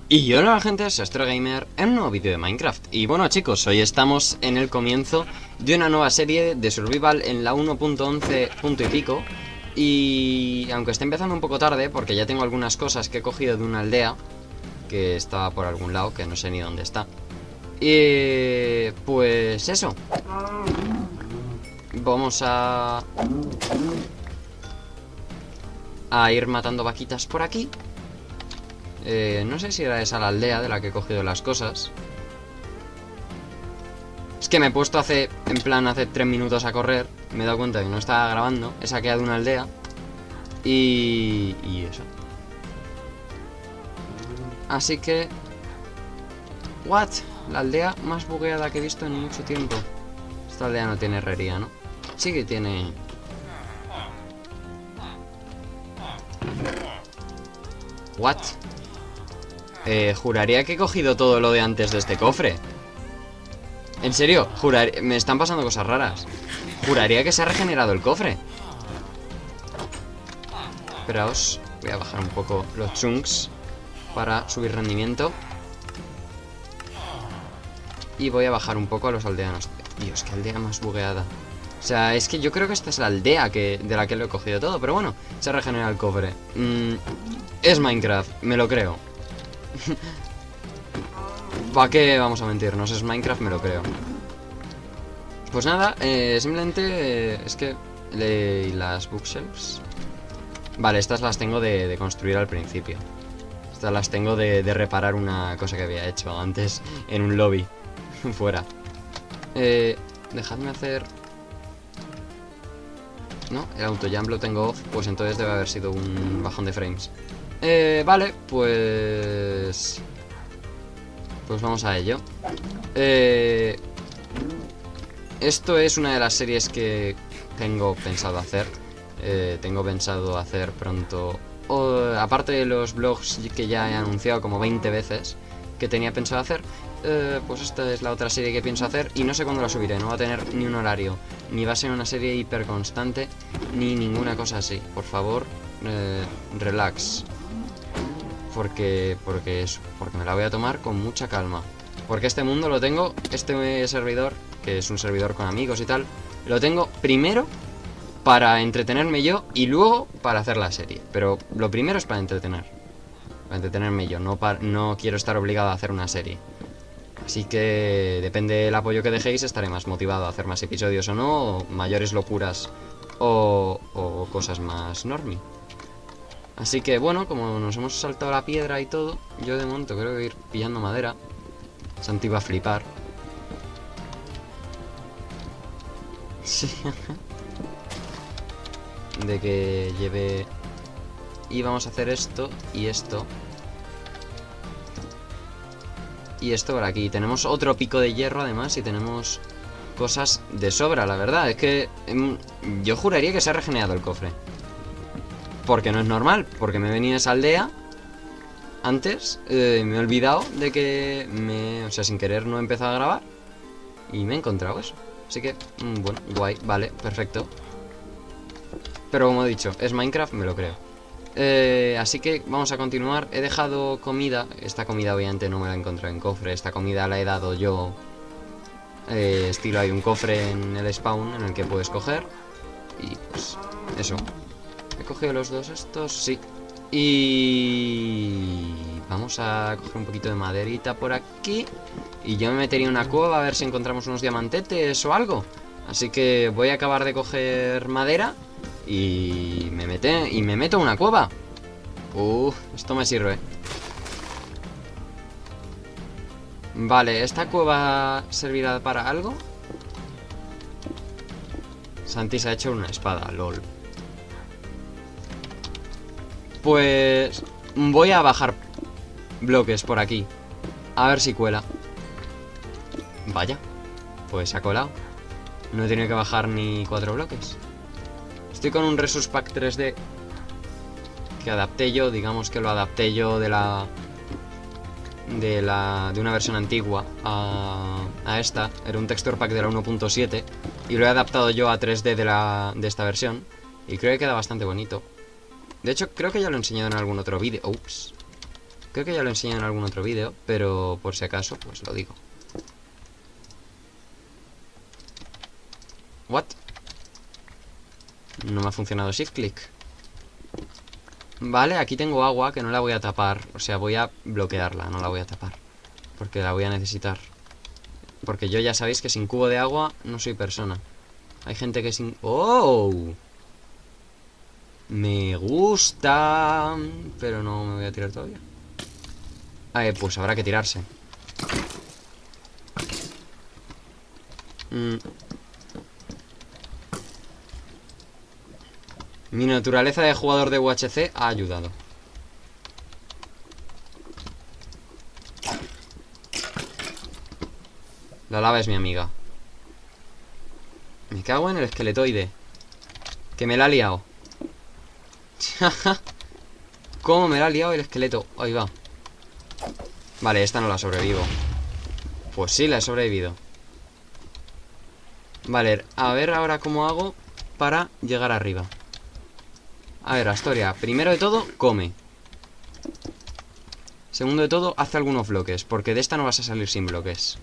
Y hola gente, soy AstroGamer en un nuevo vídeo de Minecraft. Y bueno chicos, hoy estamos en el comienzo de una nueva serie de Survival en la 1.11 punto y pico. Y aunque esté empezando un poco tarde, porque ya tengo algunas cosas que he cogido de una aldea que estaba por algún lado, que no sé ni dónde está. Y pues eso. Vamos a ir matando vaquitas por aquí. No sé si era esa la aldea de la que he cogido las cosas. Es que me he puesto hace 3 minutos a correr. Me he dado cuenta de que no estaba grabando. He saqueado una aldea. Y eso. Así que... ¿What? La aldea más bugueada que he visto en mucho tiempo. Esta aldea no tiene herrería, ¿no? Sí que tiene... ¿What? Juraría que he cogido todo lo de antes de este cofre. En serio, me están pasando cosas raras. Juraría que se ha regenerado el cofre. Esperaos, voy a bajar un poco los chunks para subir rendimiento. Y voy a bajar un poco a los aldeanos. Dios, qué aldea más bugueada. O sea, es que yo creo que esta es la aldea de la que lo he cogido todo. Pero bueno, se regenera el cofre. Es Minecraft, me lo creo. ¿Para qué vamos a mentirnos? Es Minecraft, me lo creo. Pues nada, simplemente es que... ¿Y las bookshelves? Vale, estas las tengo de construir al principio. Estas las tengo de reparar una cosa que había hecho antes en un lobby. Fuera. Dejadme hacer... No, el autojump lo tengo off. Pues entonces debe haber sido un bajón de frames. Vale, pues vamos a ello. Esto es una de las series que tengo pensado hacer. Tengo pensado hacer pronto, aparte de los vlogs que ya he anunciado como 20 veces que tenía pensado hacer, pues esta es la otra serie que pienso hacer. Y no sé cuándo la subiré, no va a tener ni un horario, ni va a ser una serie hiper constante, ni ninguna cosa así. Por favor, relax. Porque me la voy a tomar con mucha calma. Porque este mundo lo tengo, este servidor, que es un servidor con amigos y tal, lo tengo primero para entretenerme yo y luego para hacer la serie. Pero lo primero es para entretenerme yo, no quiero estar obligado a hacer una serie. Así que depende del apoyo que dejéis, estaré más motivado a hacer más episodios o no, o mayores locuras o cosas más normie. Así que bueno, como nos hemos saltado la piedra y todo, yo de momento creo que voy a ir pillando madera. Santi va a flipar. Sí. De que lleve... Y vamos a hacer esto y esto. Y esto por aquí. Tenemos otro pico de hierro además y tenemos cosas de sobra, la verdad. Es que yo juraría que se ha regenerado el cofre. Porque no es normal, porque me he venido a esa aldea antes, me he olvidado de que o sea, sin querer no he empezado a grabar y me he encontrado eso. Así que, bueno, guay, vale, perfecto. Pero como he dicho, es Minecraft, me lo creo. Así que vamos a continuar. He dejado comida. Esta comida obviamente no me la he encontrado en cofre. Esta comida la he dado yo. Estilo, hay un cofre en el spawn en el que puedes coger. Y pues, eso. ¿He cogido los dos estos? Sí. Y... vamos a coger un poquito de maderita por aquí. Y yo me metería en una cueva a ver si encontramos unos diamantetes o algo. Así que voy a acabar de coger madera y me meto en una cueva. Esto me sirve. Vale, ¿esta cueva servirá para algo? Santi se ha hecho una espada, lol. Pues voy a bajar bloques por aquí, a ver si cuela. Vaya, pues se ha colado. No he tenido que bajar ni 4 bloques. Estoy con un Resource Pack 3D que adapté yo, digamos que lo adapté yo de una versión antigua a esta. Era un Texture Pack de la 1.7 y lo he adaptado yo a 3D de esta versión y creo que queda bastante bonito. De hecho, creo que ya lo he enseñado en algún otro vídeo. Ups. Creo que ya lo enseñé en algún otro vídeo, pero por si acaso, pues lo digo. ¿What? No me ha funcionado shift click. Vale, aquí tengo agua que no la voy a tapar. O sea, voy a bloquearla, no la voy a tapar, porque la voy a necesitar. Porque yo ya sabéis que sin cubo de agua no soy persona. Hay gente que sin... ¡Oh! Me gusta. Pero no me voy a tirar todavía. Pues habrá que tirarse. Mi naturaleza de jugador de UHC ha ayudado. La lava es mi amiga. Me cago en el esqueletoide. Que me la ha liado. ¿Cómo me la ha liado el esqueleto? Ahí va. Vale, esta no la sobrevivo. Pues sí, la he sobrevivido. Vale, a ver ahora cómo hago para llegar arriba. A ver, Astoria, primero de todo, come. Segundo de todo, hace algunos bloques, porque de esta no vas a salir sin bloques.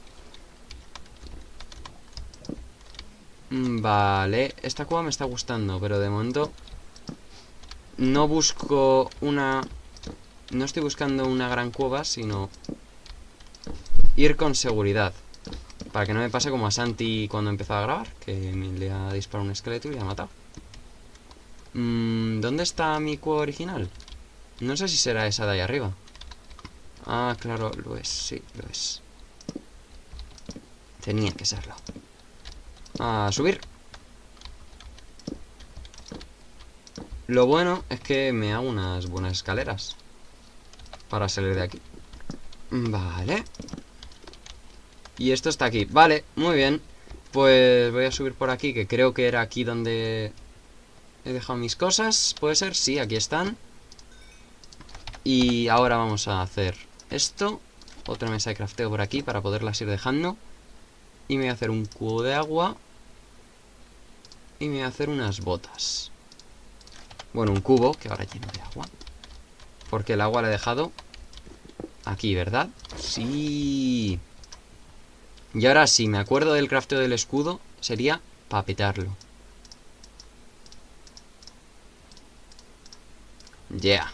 Vale, esta cueva me está gustando, pero de momento no busco una... No estoy buscando una gran cueva, sino ir con seguridad, para que no me pase como a Santi cuando empezó a grabar, que le ha disparado un esqueleto y le ha matado. ¿Dónde está mi cueva original? No sé si será esa de ahí arriba. Ah, claro, lo es, sí, lo es. Tenía que serlo. A subir. Lo bueno es que me hago unas buenas escaleras para salir de aquí. Vale. Y esto está aquí. Vale, muy bien. Pues voy a subir por aquí, que creo que era aquí donde he dejado mis cosas. ¿Puede ser? Sí, aquí están. Y ahora vamos a hacer esto. Otra mesa de crafteo por aquí para poderlas ir dejando. Y me voy a hacer un cubo de agua. Y me voy a hacer unas botas. Bueno, un cubo que ahora lleno de agua, porque el agua la he dejado aquí, ¿verdad? Sí. Y ahora sí, me acuerdo del crafteo del escudo. Sería para petarlo. Yeah.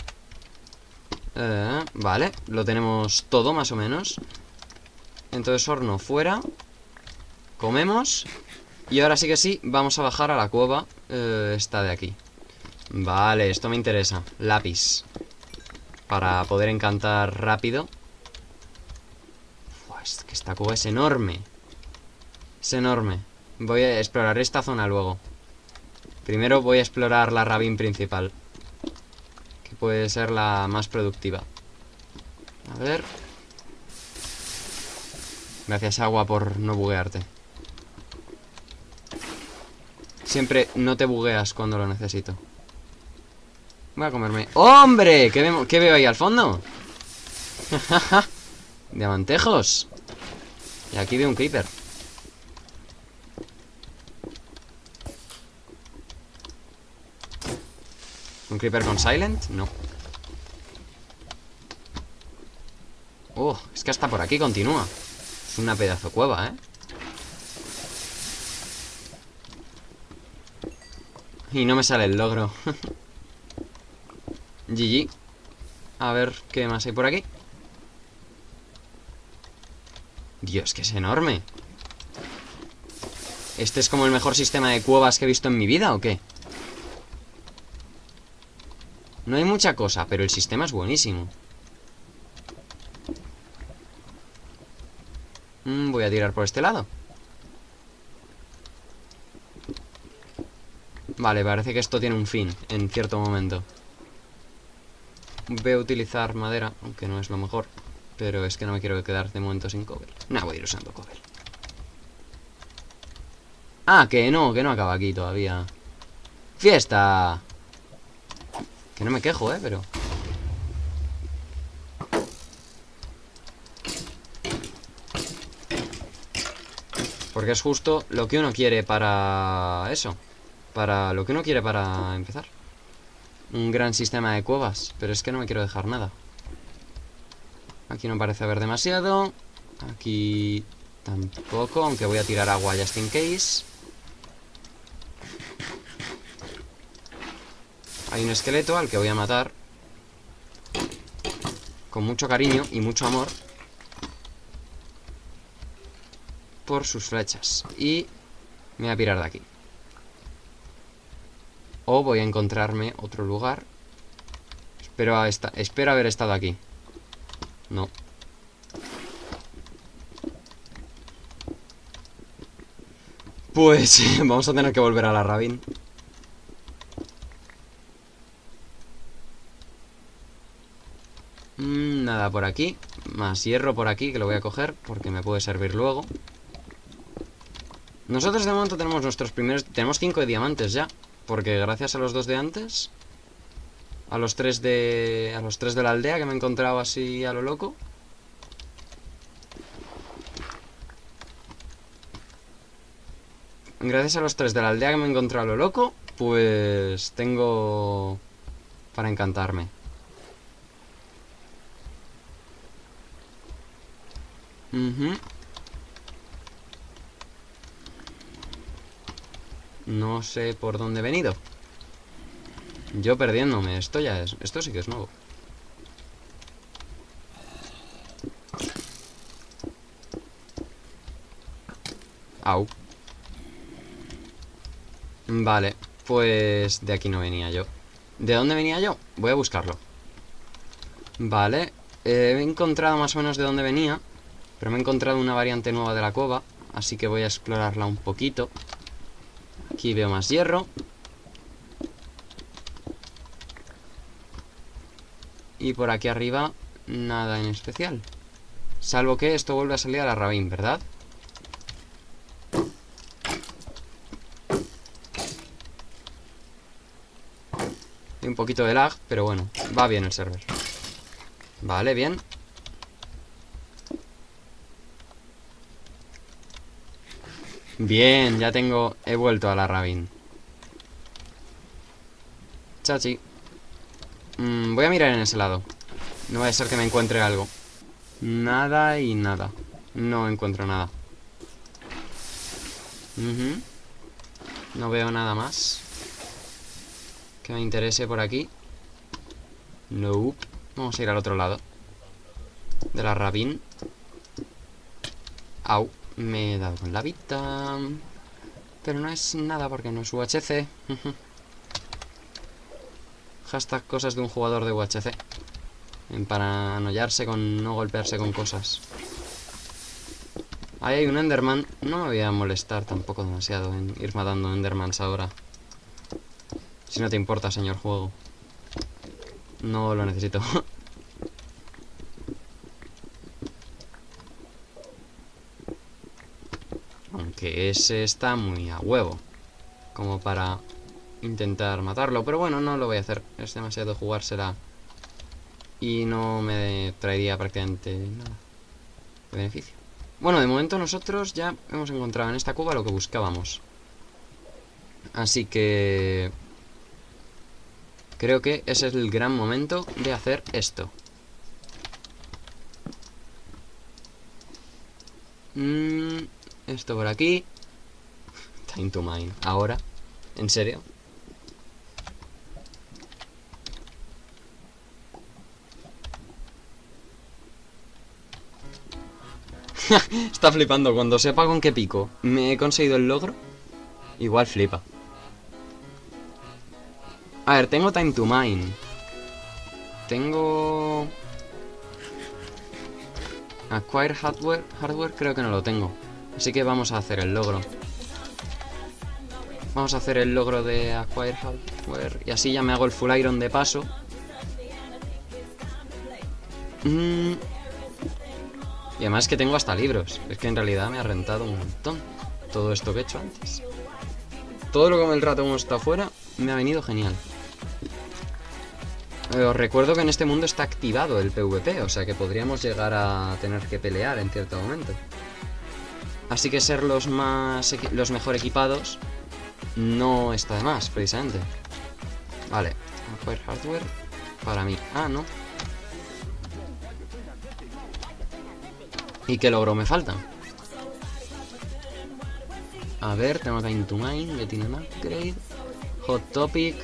Vale, lo tenemos todo más o menos. Entonces horno fuera. Comemos. Y ahora sí que sí, vamos a bajar a la cueva esta de aquí. Vale, esto me interesa. Lápiz. Para poder encantar rápido. Uf, es que esta cueva es enorme. Es enorme. Voy a explorar esta zona luego. Primero voy a explorar la ravine principal, que puede ser la más productiva. A ver. Gracias, agua, por no buguearte. Siempre no te bugueas cuando lo necesito. Voy a comerme... ¡Hombre! ¿Qué veo ahí al fondo? Diamantejos. Y aquí veo un creeper. ¿Un creeper con silent? No. Es que hasta por aquí continúa. Es una pedazo cueva, ¿eh? Y no me sale el logro. GG. A ver qué más hay por aquí. Dios, que es enorme. ¿Este es como el mejor sistema de cuevas que he visto en mi vida o qué? No hay mucha cosa, pero el sistema es buenísimo. Voy a tirar por este lado. Vale, parece que esto tiene un fin en cierto momento. Voy a utilizar madera, aunque no es lo mejor, pero es que no me quiero quedar de momento sin cover. No, voy a ir usando cover. Ah, que no acaba aquí todavía. ¡Fiesta! Que no me quejo, pero... Porque es justo lo que uno quiere para... eso. Para lo que uno quiere para empezar. Un gran sistema de cuevas. Pero es que no me quiero dejar nada. Aquí no parece haber demasiado. Aquí tampoco, aunque voy a tirar agua just in case. Hay un esqueleto al que voy a matar con mucho cariño y mucho amor por sus flechas. Y me voy a pirar de aquí. O voy a encontrarme otro lugar. Espero haber estado aquí. No. Pues vamos a tener que volver a la Ravine. Nada por aquí. Más hierro por aquí, que lo voy a coger porque me puede servir luego. Nosotros de momento tenemos nuestros primeros... Tenemos 5 de diamantes ya. Porque gracias a los 2 de antes, a los 3 de la aldea que me he encontrado así a lo loco, gracias a los 3 de la aldea que me he encontrado a lo loco, pues tengo para encantarme. No sé por dónde he venido. Yo perdiéndome. Esto sí que es nuevo. Au. Vale, pues de aquí no venía yo. ¿De dónde venía yo? Voy a buscarlo. Vale, he encontrado más o menos de dónde venía, pero me he encontrado una variante nueva de la cueva, así que voy a explorarla un poquito. Aquí veo más hierro. Y por aquí arriba nada en especial. Salvo que esto vuelve a salir a la Ravine, ¿verdad? Hay un poquito de lag, pero bueno, va bien el server. Vale, bien. Bien, ya he vuelto a la Ravine. Chachi. Voy a mirar en ese lado. No vaya a ser que me encuentre algo. Nada y nada. No encuentro nada. No veo nada más que me interese por aquí. Nope. Vamos a ir al otro lado de la Ravine. Au. Me he dado con la vida. Pero no es nada porque no es UHC. Hashtag cosas de un jugador de UHC. En paranoiarse con no golpearse con cosas. Ahí hay un Enderman. No me voy a molestar tampoco demasiado en ir matando Endermans ahora. Si no te importa, señor juego. No lo necesito. Aunque ese está muy a huevo como para intentar matarlo. Pero bueno, no lo voy a hacer. Es demasiado jugársela. Y no me traería prácticamente nada de beneficio. Bueno, de momento nosotros ya hemos encontrado en esta cueva lo que buscábamos. Así que creo que ese es el gran momento de hacer esto. Esto por aquí. Time to mine. Ahora. ¿En serio? Está flipando. Cuando sepa con qué pico me he conseguido el logro, igual flipa. A ver, tengo time to mine. Tengo acquire hardware creo que no lo tengo. Así que vamos a hacer el logro. Vamos a hacer el logro de acquire hardware. Y así ya me hago el full iron de paso. Y además que tengo hasta libros. Es que en realidad me ha rentado un montón todo esto que he hecho antes. Todo lo que el rato hemos estado fuera me ha venido genial. Os recuerdo que en este mundo está activado el PvP, o sea que podríamos llegar a tener que pelear en cierto momento. Así que ser los mejor equipados no está de más, precisamente. Vale, acquire hardware para mí. Ah, no. ¿Y qué logro me falta? A ver, tengo Time to Mine, que tiene un upgrade. Hot Topic.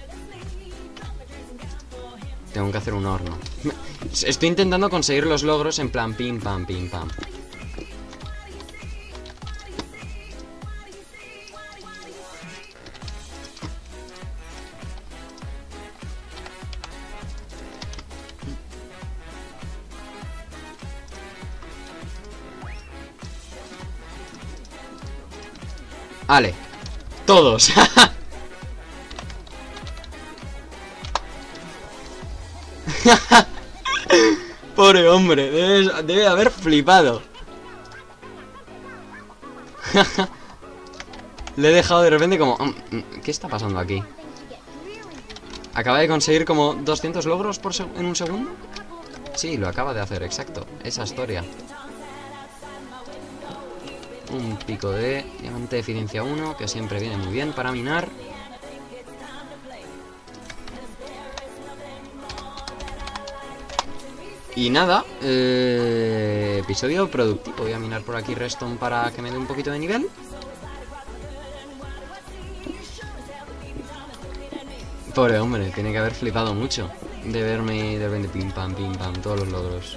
Tengo que hacer un horno. Estoy intentando conseguir los logros en plan pim pam, pim pam. Vale, todos. Pobre hombre, debe haber flipado. Le he dejado de repente como... ¿qué está pasando aquí? Acaba de conseguir como 200 logros en un segundo. Sí, lo acaba de hacer, exacto. Esa historia. Un pico de diamante de eficiencia 1, que siempre viene muy bien para minar. Y nada, episodio productivo. Voy a minar por aquí redstone para que me dé un poquito de nivel. Pobre hombre, tiene que haber flipado mucho de verme de repente pim pam, todos los logros.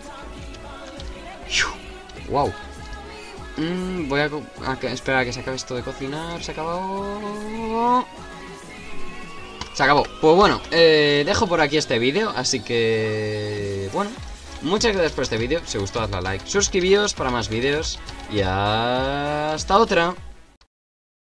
Wow. Voy a esperar a que se acabe esto de cocinar. Se acabó. Se acabó. Pues bueno, dejo por aquí este vídeo. Así que... bueno, muchas gracias por este vídeo. Si os gustó, dadle a like, suscribíos para más vídeos. Y hasta otra.